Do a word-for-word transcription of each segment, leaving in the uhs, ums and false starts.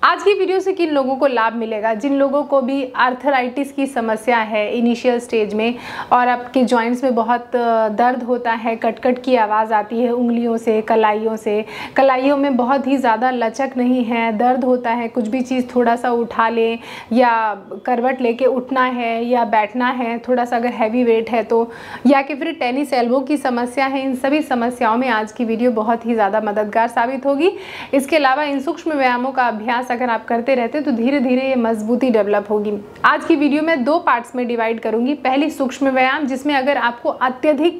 आज की वीडियो से किन लोगों को लाभ मिलेगा? जिन लोगों को भी आर्थराइटिस की समस्या है इनिशियल स्टेज में और आपके जॉइंट्स में बहुत दर्द होता है, कटकट की आवाज़ आती है उंगलियों से, कलाइयों से, कलाइयों में बहुत ही ज़्यादा लचक नहीं है, दर्द होता है, कुछ भी चीज़ थोड़ा सा उठा लें या करवट लेके उठना है या बैठना है, थोड़ा सा अगर हैवी वेट है तो, या कि फिर टेनिस एल्बो की समस्या है, इन सभी समस्याओं में आज की वीडियो बहुत ही ज़्यादा मददगार साबित होगी। इसके अलावा इन सूक्ष्म व्यायामों का अभ्यास अगर आप करते रहते तो धीरे धीरे ये मजबूती डेवलप होगी। आज की वीडियो में दो पार्ट्स में डिवाइड करूंगी। पहली सूक्ष्म व्यायाम, जिसमें अगर आपको अत्यधिक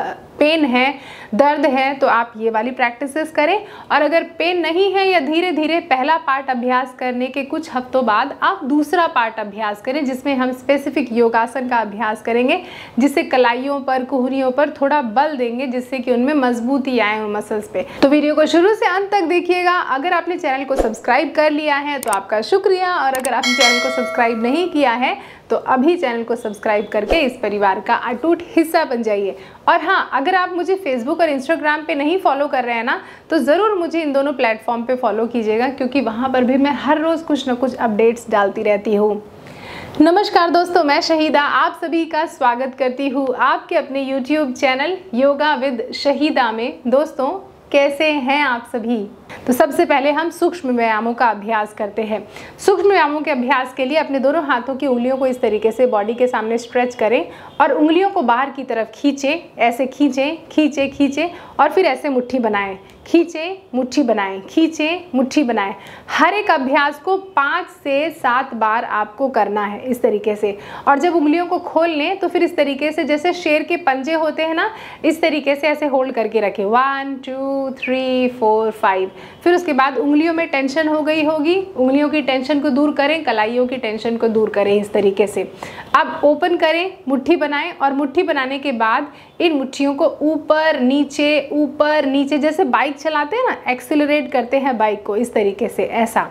पेन है, दर्द है, तो आप ये वाली प्रैक्टिसेस करें, और अगर पेन नहीं है या धीरे धीरे पहला पार्ट अभ्यास करने के कुछ हफ्तों बाद आप दूसरा पार्ट अभ्यास करें, जिसमें हम स्पेसिफिक योगासन का अभ्यास करेंगे, जिससे कलाइयों पर, कुहरियों पर थोड़ा बल देंगे, जिससे कि उनमें मजबूती आए मसल्स पे। तो वीडियो को शुरू से अंत तक देखिएगा। अगर आपने चैनल को सब्सक्राइब कर लिया है तो आपका शुक्रिया, और अगर आपने चैनल को सब्सक्राइब नहीं किया है तो अभी चैनल को सब्सक्राइब करके इस परिवार का अटूट हिस्सा बन जाइए। और हाँ, अगर आप मुझे फेसबुक और इंस्टाग्राम पे नहीं फॉलो कर रहे हैं ना, तो ज़रूर मुझे इन दोनों प्लेटफॉर्म पे फॉलो कीजिएगा, क्योंकि वहाँ पर भी मैं हर रोज़ कुछ ना कुछ अपडेट्स डालती रहती हूँ। नमस्कार दोस्तों, मैं शहीदा आप सभी का स्वागत करती हूँ आपके अपने YouTube channel yoga with Shahida में। दोस्तों, कैसे हैं आप सभी? तो सबसे पहले हम सूक्ष्म व्यायामों का अभ्यास करते हैं। सूक्ष्म व्यायामों के अभ्यास के लिए अपने दोनों हाथों की उंगलियों को इस तरीके से बॉडी के सामने स्ट्रेच करें और उंगलियों को बाहर की तरफ खींचें, ऐसे खींचें, खींचें, खींचें, और फिर ऐसे मुट्ठी बनाएं, खींचें, मुट्ठी बनाएं, खींचें, मुट्ठी बनाएं। हर एक अभ्यास को पाँच से सात बार आपको करना है इस तरीके से। और जब उंगलियों को खोल लें तो फिर इस तरीके से, जैसे शेर के पंजे होते हैं ना, इस तरीके से ऐसे होल्ड करके रखें। One two three four five. फिर उसके बाद उंगलियों में टेंशन हो गई होगी, उंगलियों की टेंशन को दूर करें, कलाइयों की टेंशन को दूर करें इस तरीके से। अब ओपन करें, मुट्ठी बनाएं, और मुट्ठी बनाने के बाद इन मुट्ठियों को ऊपर नीचे, ऊपर नीचे, जैसे बाइक चलाते हैं ना, एक्सीलरेट करते हैं बाइक को इस तरीके से, ऐसा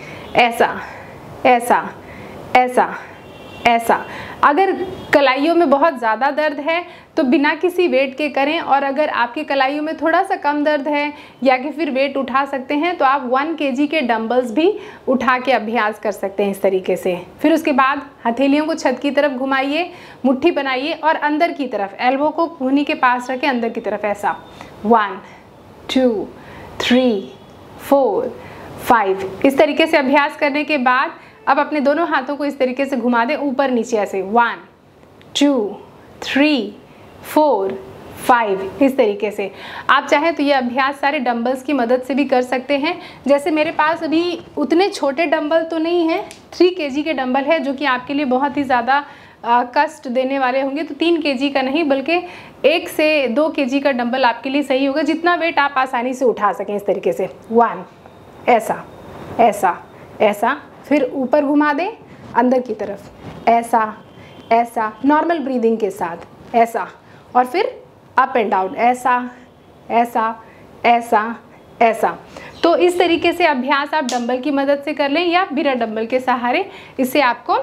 ऐसा ऐसा ऐसा ऐसा। अगर कलाइयों में बहुत ज़्यादा दर्द है तो बिना किसी वेट के करें, और अगर आपके कलाइयों में थोड़ा सा कम दर्द है या कि फिर वेट उठा सकते हैं तो आप वन केजी के डंबल्स भी उठा के अभ्यास कर सकते हैं इस तरीके से। फिर उसके बाद हथेलियों को छत की तरफ घुमाइए, मुट्ठी बनाइए और अंदर की तरफ, एल्बो को कूहनी के पास रखें, अंदर की तरफ, ऐसा। One two three four five. इस तरीके से अभ्यास करने के बाद अब अपने दोनों हाथों को इस तरीके से घुमा दें ऊपर नीचे, ऐसे। One two three four five. इस तरीके से आप चाहें तो ये अभ्यास सारे डंबल्स की मदद से भी कर सकते हैं। जैसे मेरे पास अभी उतने छोटे डंबल तो नहीं है, थ्री केजी के डंबल है, जो कि आपके लिए बहुत ही ज़्यादा कष्ट देने वाले होंगे। तो तीन केजी का नहीं, बल्कि एक से दो केजी का डंबल आपके लिए सही होगा, जितना वेट आप आसानी से उठा सकें इस तरीके से। वन, ऐसा ऐसा ऐसा, फिर ऊपर घुमा दें अंदर की तरफ, ऐसा ऐसा, नॉर्मल ब्रीदिंग के साथ, ऐसा, और फिर अप एंड डाउन, ऐसा ऐसा ऐसा ऐसा। तो इस तरीके से अभ्यास आप डंबल की मदद से कर लें या बिना डंबल के सहारे, इससे आपको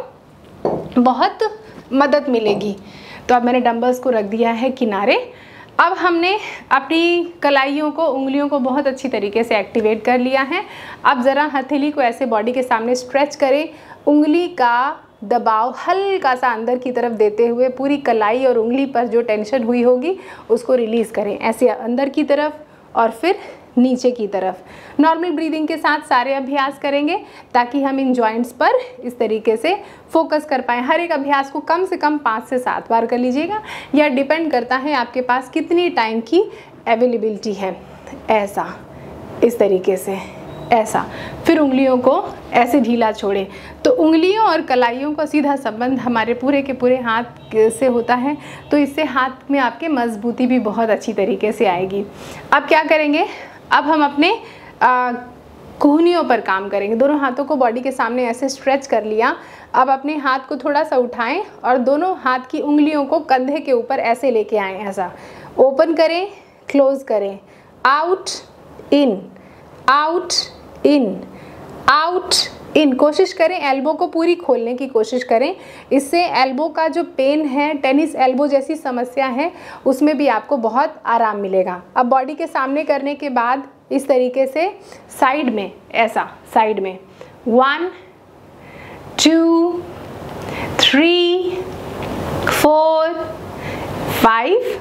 बहुत मदद मिलेगी। तो अब मैंने डंबल्स को रख दिया है किनारे। अब हमने अपनी कलाइयों को, उंगलियों को बहुत अच्छी तरीके से एक्टिवेट कर लिया है। अब ज़रा हथेली को ऐसे बॉडी के सामने स्ट्रेच करें, उंगली का दबाव हल्का सा अंदर की तरफ देते हुए पूरी कलाई और उंगली पर जो टेंशन हुई होगी उसको रिलीज़ करें, ऐसे अंदर की तरफ और फिर नीचे की तरफ। नॉर्मल ब्रीदिंग के साथ सारे अभ्यास करेंगे ताकि हम इन जॉइंट्स पर इस तरीके से फोकस कर पाएँ। हर एक अभ्यास को कम से कम पाँच से सात बार कर लीजिएगा, या डिपेंड करता है आपके पास कितनी टाइम की अवेलेबिलिटी है। ऐसा, इस तरीके से, ऐसा। फिर उंगलियों को ऐसे ढीला छोड़ें। तो उंगलियों और कलाइयों का सीधा संबंध हमारे पूरे के पूरे हाथ से होता है, तो इससे हाथ में आपके मजबूती भी बहुत अच्छी तरीके से आएगी। अब क्या करेंगे, अब हम अपने कूहनियों पर काम करेंगे। दोनों हाथों को बॉडी के सामने ऐसे स्ट्रेच कर लिया। अब अपने हाथ को थोड़ा सा उठाएं और दोनों हाथ की उंगलियों को कंधे के ऊपर ऐसे लेके आएँ, ऐसा। ओपन करें, क्लोज करें, out in, out in, out in. कोशिश करें एल्बो को पूरी खोलने की कोशिश करें, इससे एल्बो का जो पेन है, टेनिस एल्बो जैसी समस्या है, उसमें भी आपको बहुत आराम मिलेगा। अब बॉडी के सामने करने के बाद इस तरीके से साइड में, ऐसा, साइड में one, two, three, four, five,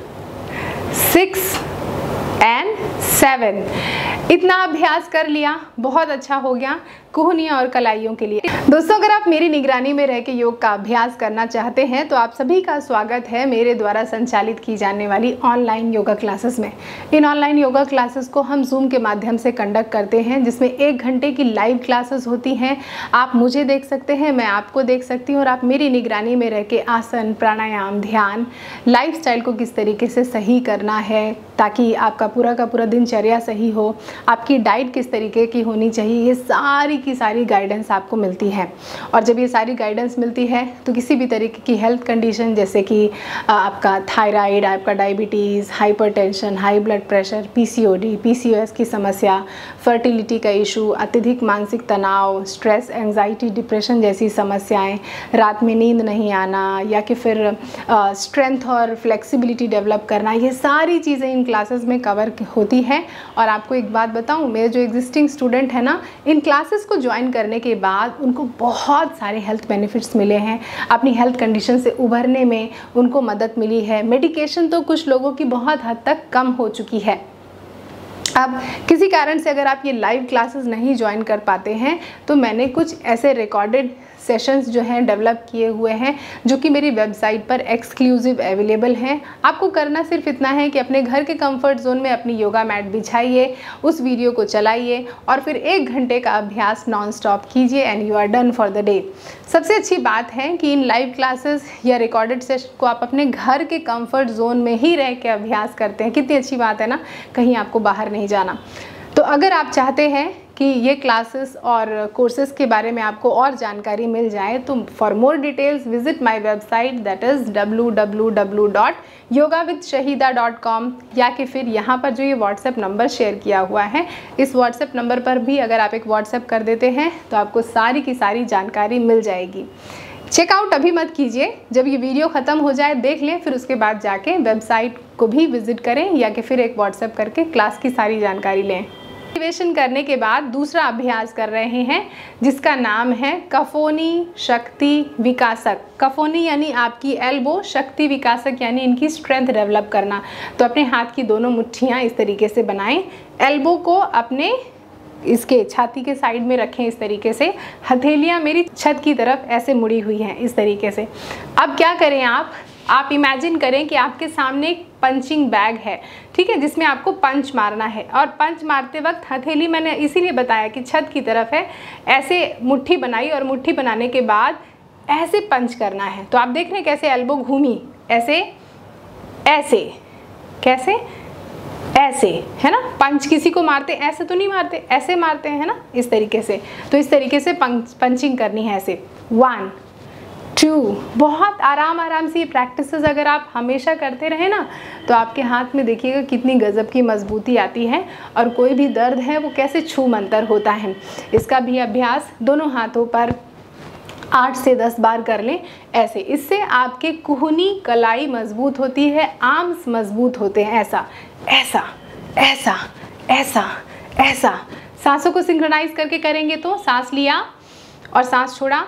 six and seven. इतना अभ्यास कर लिया, बहुत अच्छा हो गया कुहनियों और कलाइयों के लिए। दोस्तों, अगर आप मेरी निगरानी में रह के योग का अभ्यास करना चाहते हैं तो आप सभी का स्वागत है मेरे द्वारा संचालित की जाने वाली ऑनलाइन योगा क्लासेस में। इन ऑनलाइन योगा क्लासेस को हम जूम के माध्यम से कंडक्ट करते हैं, जिसमें एक घंटे की लाइव क्लासेस होती हैं। आप मुझे देख सकते हैं, मैं आपको देख सकती हूँ और आप मेरी निगरानी में रह के आसन, प्राणायाम, ध्यान, लाइफ स्टाइल को किस तरीके से सही करना है ताकि आपका पूरा का पूरा दिनचर्या सही हो, आपकी डाइट किस तरीके की होनी चाहिए, ये सारी की सारी गाइडेंस आपको मिलती है। और जब ये सारी गाइडेंस मिलती है तो किसी भी तरीके की हेल्थ कंडीशन जैसे कि आपका थायराइड, आपका diabetes, hypertension, high blood pressure, PCOD, PCOS की समस्या, फर्टिलिटी का इशू, अत्यधिक मानसिक तनाव, स्ट्रेस, एंजाइटी, डिप्रेशन जैसी समस्याएं, रात में नींद नहीं आना या कि फिर स्ट्रेंथ और फ्लेक्सिबिलिटी डेवलप करना, ये सारी चीज़ें इन क्लासेस में कवर होती है। और आपको एक बात बताऊं, मेरे जो एग्जिस्टिंग स्टूडेंट हैं ना, इन क्लासेस को ज्वाइन करने के बाद उनको बहुत सारे हेल्थ बेनिफिट्स मिले हैं, अपनी हेल्थ कंडीशन से उभरने में उनको मदद मिली है। मेडिकेशन तो कुछ लोगों की बहुत हद तक कम हो चुकी है। अब किसी कारण से अगर आप ये लाइव क्लासेस नहीं ज्वाइन कर पाते हैं तो मैंने कुछ ऐसे रिकॉर्डेड सेशंस जो हैं डेवलप किए हुए हैं जो कि मेरी वेबसाइट पर एक्सक्लूसिव अवेलेबल हैं। आपको करना सिर्फ इतना है कि अपने घर के कंफर्ट जोन में अपनी योगा मैट बिछाइए, उस वीडियो को चलाइए और फिर एक घंटे का अभ्यास नॉन स्टॉप कीजिए and you are done for the day. सबसे अच्छी बात है कि इन लाइव क्लासेस या रिकॉर्डेड सेशन को आप अपने घर के कंफर्ट जोन में ही रह के अभ्यास करते हैं। कितनी अच्छी बात है ना, कहीं आपको बाहर नहीं जाना। तो अगर आप चाहते हैं कि ये क्लासेस और कोर्सेज़ के बारे में आपको और जानकारी मिल जाए तो for more details visit my website that is W W W dot yoga with Shahida dot com, या कि फिर यहाँ पर जो ये व्हाट्सएप नंबर शेयर किया हुआ है, इस व्हाट्सएप नंबर पर भी अगर आप एक व्हाट्सएप कर देते हैं तो आपको सारी की सारी जानकारी मिल जाएगी। चेकआउट अभी मत कीजिए, जब ये वीडियो ख़त्म हो जाए देख लें, फिर उसके बाद जाके वेबसाइट को भी विजिट करें या कि फिर एक व्हाट्सएप करके क्लास की सारी जानकारी लें। एक्टिवेशन करने के बाद दूसरा अभ्यास कर रहे हैं जिसका नाम है कफोनी शक्ति विकासक। कफोनी यानी आपकी एल्बो, शक्ति विकासक यानी इनकी स्ट्रेंथ डेवलप करना। तो अपने हाथ की दोनों मुट्ठियाँ इस तरीके से बनाएं, एल्बो को अपने इसके छाती के साइड में रखें इस तरीके से, हथेलियाँ मेरी छत की तरफ ऐसे मुड़ी हुई हैं इस तरीके से। अब क्या करें आप आप इमेजिन करें कि आपके सामने एक पंचिंग बैग है, ठीक है, जिसमें आपको पंच मारना है। और पंच मारते वक्त हथेली मैंने इसीलिए बताया कि छत की तरफ है, ऐसे मुट्ठी बनाई और मुट्ठी बनाने के बाद ऐसे पंच करना है। तो आप देख रहे हैं कैसे एल्बो घूमी, ऐसे ऐसे कैसे ऐसे, है ना। पंच किसी को मारते ऐसे तो नहीं मारते, ऐसे मारते हैं, है ना, इस तरीके से। तो इस तरीके से पंच पंचिंग करनी है ऐसे। वन टू, बहुत आराम आराम से ये प्रैक्टिसेस अगर आप हमेशा करते रहे ना तो आपके हाथ में देखिएगा कितनी गज़ब की मजबूती आती है और कोई भी दर्द है वो कैसे छू मंतर होता है। इसका भी अभ्यास दोनों हाथों पर आठ से दस बार कर लें ऐसे। इससे आपके कुहनी कलाई मजबूत होती है, आर्म्स मजबूत होते हैं। ऐसा ऐसा ऐसा ऐसा ऐसा। सांसों को सिंक्रोनाइज करके करेंगे तो सांस लिया और सांस छोड़ा,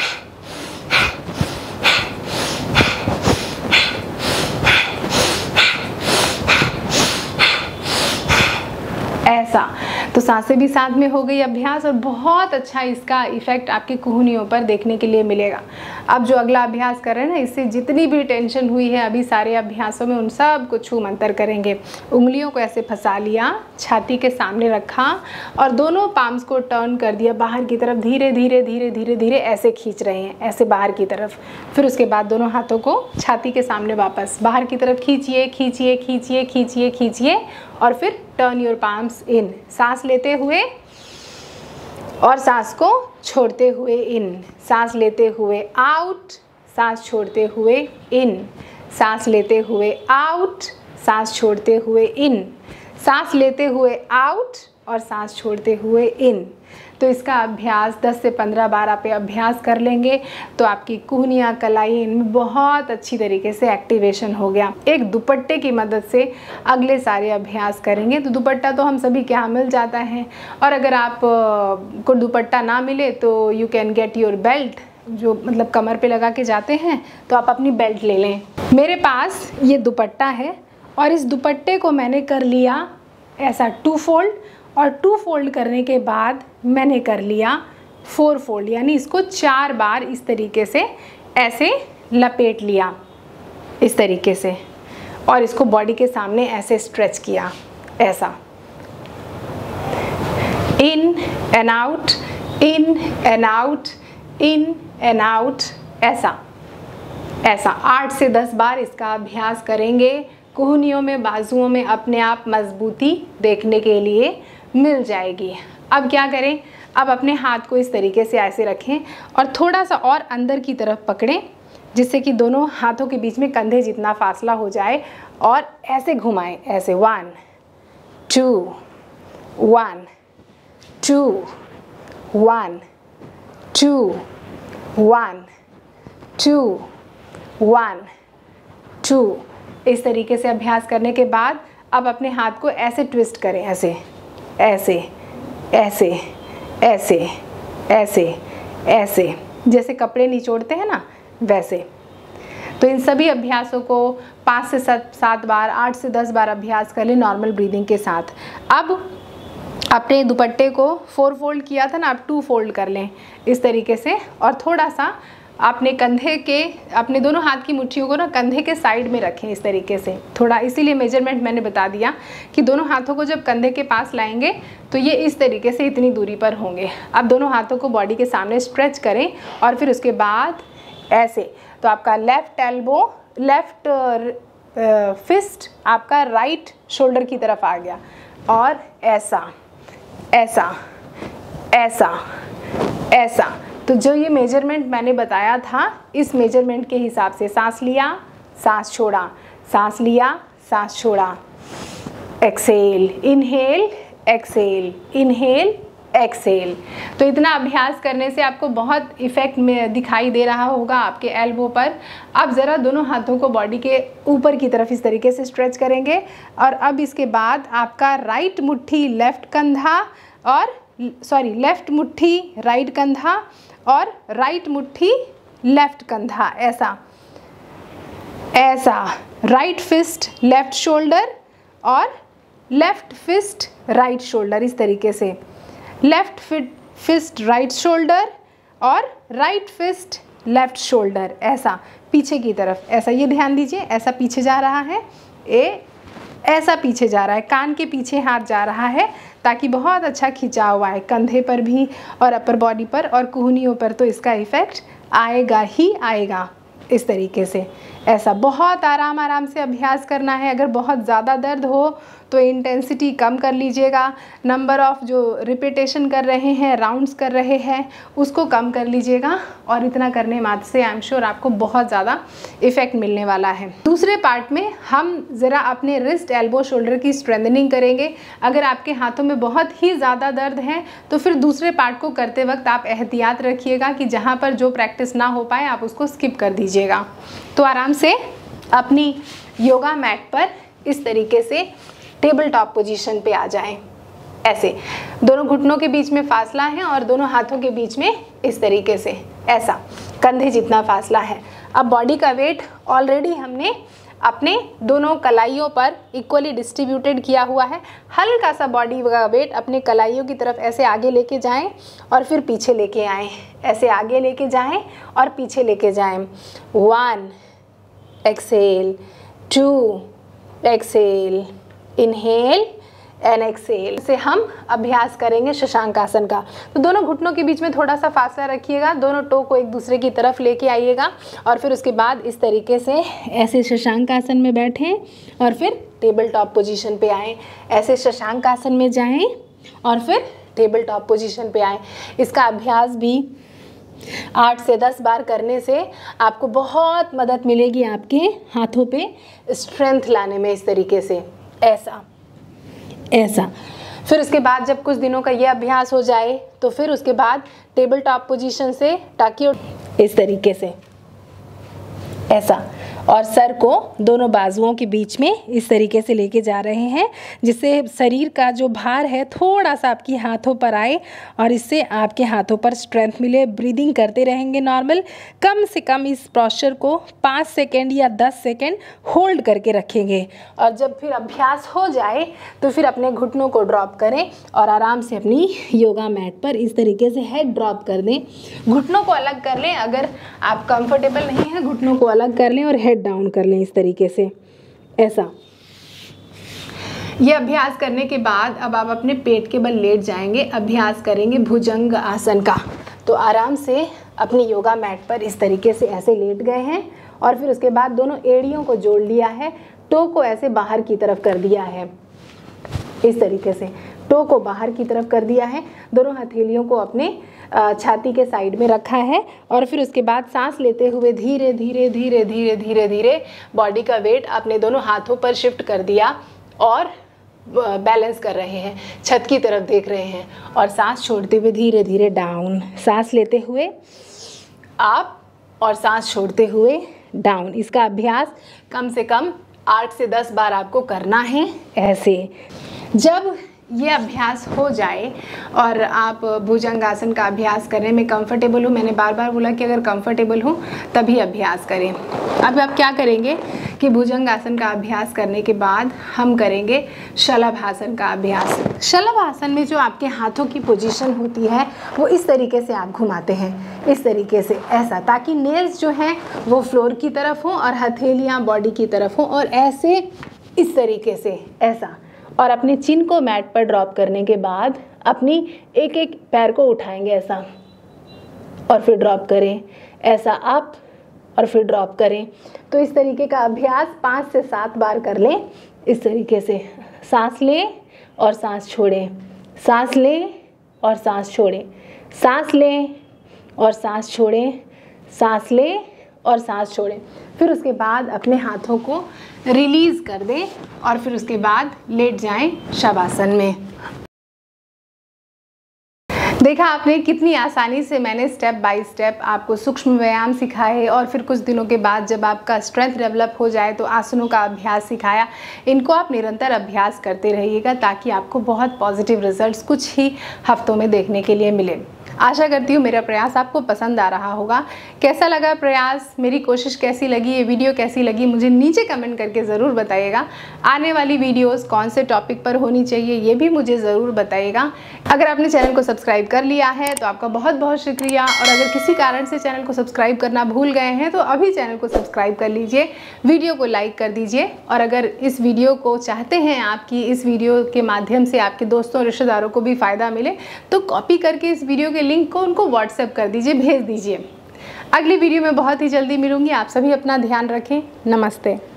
ऐसा। तो सांसें भी साथ में हो गई अभ्यास और बहुत अच्छा इसका इफेक्ट आपके कुहनियों पर देखने के लिए मिलेगा। अब जो अगला अभ्यास कर रहे हैं ना, इससे जितनी भी टेंशन हुई है अभी सारे अभ्यासों में, उन सब को छू मंतर करेंगे। उंगलियों को ऐसे फंसा लिया, छाती के सामने रखा और दोनों पाम्स को टर्न कर दिया बाहर की तरफ, धीरे धीरे धीरे धीरे धीरे ऐसे खींच रहे हैं, ऐसे बाहर की तरफ। फिर उसके बाद दोनों हाथों को छाती के सामने वापस बाहर की तरफ खींचिए खींचिए खींचिए खींचिए खींचिए और फिर टर्न योर पाम्स इन। सांस लेते हुए और सांस को छोड़ते हुए इन, सांस लेते हुए आउट, सांस छोड़ते हुए इन, सांस लेते हुए आउट, सांस छोड़ते हुए इन, सांस लेते हुए आउट और सांस छोड़ते हुए इन। तो इसका अभ्यास दस से पंद्रह बार आप अभ्यास कर लेंगे तो आपकी कुहनियाँ, कलाई, इनमें बहुत अच्छी तरीके से एक्टिवेशन हो गया। एक दुपट्टे की मदद से अगले सारे अभ्यास करेंगे। तो दुपट्टा तो हम सभी के यहाँ मिल जाता है, और अगर आप को दुपट्टा ना मिले तो you can get your belt, जो मतलब कमर पे लगा के जाते हैं, तो आप अपनी बेल्ट ले लें। मेरे पास ये दुपट्टा है और इस दुपट्टे को मैंने कर लिया ऐसा टू फोल्ड, और टू फोल्ड करने के बाद मैंने कर लिया फोर फोल्ड, यानी इसको चार बार इस तरीके से ऐसे लपेट लिया इस तरीके से, और इसको बॉडी के सामने ऐसे स्ट्रेच किया, ऐसा in and out, in and out, in and out, ऐसा ऐसा आठ से दस बार इसका अभ्यास करेंगे। कुहनियों में, बाजुओं में अपने आप मजबूती देखने के लिए मिल जाएगी। अब क्या करें, अब अपने हाथ को इस तरीके से ऐसे रखें और थोड़ा सा और अंदर की तरफ पकड़ें, जिससे कि दोनों हाथों के बीच में कंधे जितना फासला हो जाए, और ऐसे घुमाएं, ऐसे one two one two one two one two one two. इस तरीके से अभ्यास करने के बाद अब अपने हाथ को ऐसे ट्विस्ट करें, ऐसे ऐसे ऐसे ऐसे ऐसे ऐसे, जैसे कपड़े निचोड़ते हैं ना, वैसे। तो इन सभी अभ्यासों को पाँच से सात सात बार, आठ से दस बार अभ्यास कर लें नॉर्मल ब्रीदिंग के साथ। अब अपने दुपट्टे को फोर फोल्ड किया था ना, आप टू फोल्ड कर लें इस तरीके से, और थोड़ा सा अपने कंधे के, अपने दोनों हाथ की मुट्ठियों को ना कंधे के साइड में रखें इस तरीके से, थोड़ा, इसीलिए मेजरमेंट मैंने बता दिया कि दोनों हाथों को जब कंधे के पास लाएंगे तो ये इस तरीके से इतनी दूरी पर होंगे। अब दोनों हाथों को बॉडी के सामने स्ट्रेच करें और फिर उसके बाद ऐसे, तो आपका लेफ़्ट एल्बो, लेफ़्ट फिस्ट आपका राइट शोल्डर की तरफ आ गया, और ऐसा ऐसा ऐसा ऐसा। तो जो ये मेजरमेंट मैंने बताया था, इस मेजरमेंट के हिसाब से सांस लिया, सांस छोड़ा, सांस लिया, सांस छोड़ा, exhale, inhale, exhale, inhale, exhale. तो इतना अभ्यास करने से आपको बहुत इफ़ेक्ट में दिखाई दे रहा होगा आपके एल्बो पर। अब ज़रा दोनों हाथों को बॉडी के ऊपर की तरफ इस तरीके से स्ट्रेच करेंगे, और अब इसके बाद आपका राइट मुट्ठी लेफ़्ट कंधा, और सॉरी लेफ़्ट मुट्ठी राइट कंधा, और राइट मुट्ठी लेफ़्ट कंधा, ऐसा ऐसा, राइट फिस्ट लेफ़्ट शोल्डर और लेफ़्ट फिस्ट राइट शोल्डर, इस तरीके से left fit fist right shoulder और राइट फिस्ट लेफ़्ट शोल्डर, ऐसा पीछे की तरफ, ऐसा, ये ध्यान दीजिए, ऐसा पीछे जा रहा है, ए ऐसा पीछे जा रहा है, कान के पीछे हाथ जा रहा है, ताकि बहुत अच्छा खिंचाव आए कंधे पर भी और अपर बॉडी पर और कुहनियों पर, तो इसका इफ़ेक्ट आएगा ही आएगा इस तरीके से। ऐसा बहुत आराम आराम से अभ्यास करना है। अगर बहुत ज़्यादा दर्द हो तो इंटेंसिटी कम कर लीजिएगा, नंबर ऑफ़ जो रिपीटेशन कर रहे हैं, राउंड्स कर रहे हैं, उसको कम कर लीजिएगा, और इतना करने मात्र से आई एम श्योर आपको बहुत ज़्यादा इफ़ेक्ट मिलने वाला है। दूसरे पार्ट में हम ज़रा अपने रिस्ट, एल्बो, शोल्डर की स्ट्रेंथनिंग करेंगे। अगर आपके हाथों में बहुत ही ज़्यादा दर्द है तो फिर दूसरे पार्ट को करते वक्त आप एहतियात रखिएगा कि जहाँ पर जो प्रैक्टिस ना हो पाए आप उसको स्किप कर दीजिएगा। तो आराम से अपनी योगा मैट पर इस तरीके से टेबल टॉप पोजीशन पे आ जाएं, ऐसे दोनों घुटनों के बीच में फासला है और दोनों हाथों के बीच में इस तरीके से, ऐसा कंधे जितना फासला है। अब बॉडी का वेट ऑलरेडी हमने अपने दोनों कलाइयों पर इक्वली डिस्ट्रीब्यूटेड किया हुआ है। हल्का सा बॉडी का वेट अपने कलाइयों की तरफ ऐसे आगे लेके जाएं और फिर पीछे लेके आएं, ऐसे आगे लेके जाएं और पीछे लेके जाएं। One, exhale, two, exhale, inhale and exhale से हम अभ्यास करेंगे शशांक आसन का। तो दोनों घुटनों के बीच में थोड़ा सा फासला रखिएगा, दोनों टो को एक दूसरे की तरफ लेके आइएगा और फिर उसके बाद इस तरीके से ऐसे शशांक आसन में बैठें और फिर टेबल टॉप पोजीशन पे आएँ। ऐसे शशांक आसन में जाएं और फिर टेबल टॉप पोजीशन पे आएँ। इसका अभ्यास भी आठ से दस बार करने से आपको बहुत मदद मिलेगी आपके हाथों पे स्ट्रेंथ लाने में, इस तरीके से, ऐसा ऐसा। फिर उसके बाद जब कुछ दिनों का ये अभ्यास हो जाए तो फिर उसके बाद टेबल टॉप पोजीशन से टाकी इस तरीके से ऐसा, और सर को दोनों बाजुओं के बीच में इस तरीके से लेके जा रहे हैं, जिससे शरीर का जो भार है थोड़ा सा आपके हाथों पर आए और इससे आपके हाथों पर स्ट्रेंथ मिले। ब्रीदिंग करते रहेंगे नॉर्मल। कम से कम इस पोस्चर को पाँच सेकेंड या दस सेकेंड होल्ड करके रखेंगे। और जब फिर अभ्यास हो जाए तो फिर अपने घुटनों को ड्रॉप करें और आराम से अपनी योगा मैट पर इस तरीके से हेड ड्रॉप कर दें। घुटनों को अलग कर लें, अगर आप कंफर्टेबल नहीं हैं घुटनों को अलग कर लें और हेड डाउन कर लें इस तरीके से ऐसा। ये अभ्यास करने के बाद अब आप अपने पेट के बल लेट जाएंगे, अभ्यास करेंगे भुजंग आसन का। तो आराम से अपनी योगा मैट पर इस तरीके से ऐसे लेट गए हैं और फिर उसके बाद दोनों एड़ियों को जोड़ लिया है, टो को ऐसे बाहर की तरफ कर दिया है इस तरीके से, टो को बाहर की तरफ कर दिया है, दोनों हथेलियों को अपने छाती के साइड में रखा है और फिर उसके बाद सांस लेते हुए धीरे धीरे धीरे धीरे धीरे धीरे बॉडी का वेट अपने दोनों हाथों पर शिफ्ट कर दिया और बैलेंस कर रहे हैं, छत की तरफ देख रहे हैं और सांस छोड़ते हुए धीरे धीरे डाउन, सांस लेते हुए अप और सांस छोड़ते हुए डाउन। इसका अभ्यास कम से कम आठ से दस बार आपको करना है ऐसे। जब ये अभ्यास हो जाए और आप भुजंगासन का अभ्यास करने में कंफर्टेबल हो, मैंने बार बार बोला कि अगर कंफर्टेबल हो तभी अभ्यास करें। अब आप क्या करेंगे कि भुजंगासन का अभ्यास करने के बाद हम करेंगे शलभासन का अभ्यास। शलभासन में जो आपके हाथों की पोजीशन होती है वो इस तरीके से आप घुमाते हैं, इस तरीके से ऐसा, ताकि नेल्स जो हैं वो फ्लोर की तरफ हो और हथेलियाँ बॉडी की तरफ हो और ऐसे इस तरीके से ऐसा। और अपने चिन को मैट पर ड्रॉप करने के बाद अपनी एक एक पैर को उठाएंगे ऐसा और फिर ड्रॉप करें ऐसा, अप और फिर ड्रॉप करें। तो इस तरीके का अभ्यास पाँच से सात बार कर लें इस तरीके से। सांस लें और सांस छोड़ें, सांस लें और सांस छोड़ें, सांस लें और सांस छोड़ें, सांस लें और सांस छोड़ें। फिर उसके बाद अपने हाथों को रिलीज़ कर दें और फिर उसके बाद लेट जाएं शवासन में। देखा आपने कितनी आसानी से मैंने स्टेप बाय स्टेप आपको सूक्ष्म व्यायाम सिखाए और फिर कुछ दिनों के बाद जब आपका स्ट्रेंथ डेवलप हो जाए तो आसनों का अभ्यास सिखाया। इनको आप निरंतर अभ्यास करते रहिएगा ताकि आपको बहुत पॉजिटिव रिजल्ट्स कुछ ही हफ्तों में देखने के लिए मिले। आशा करती हूँ मेरा प्रयास आपको पसंद आ रहा होगा। कैसा लगा प्रयास, मेरी कोशिश कैसी लगी, ये वीडियो कैसी लगी, मुझे नीचे कमेंट करके ज़रूर बताइएगा। आने वाली वीडियोस कौन से टॉपिक पर होनी चाहिए ये भी मुझे ज़रूर बताइएगा। अगर आपने चैनल को सब्सक्राइब कर लिया है तो आपका बहुत बहुत शुक्रिया, और अगर किसी कारण से चैनल को सब्सक्राइब करना भूल गए हैं तो अभी चैनल को सब्सक्राइब कर लीजिए, वीडियो को लाइक कर दीजिए। और अगर इस वीडियो को चाहते हैं आपकी इस वीडियो के माध्यम से आपके दोस्तों रिश्तेदारों को भी फ़ायदा मिले तो कॉपी करके इस वीडियो के लिंक को उनको व्हाट्सएप कर दीजिए, भेज दीजिए। अगली वीडियो में बहुत ही जल्दी मिलूंगी। आप सभी अपना ध्यान रखें। नमस्ते।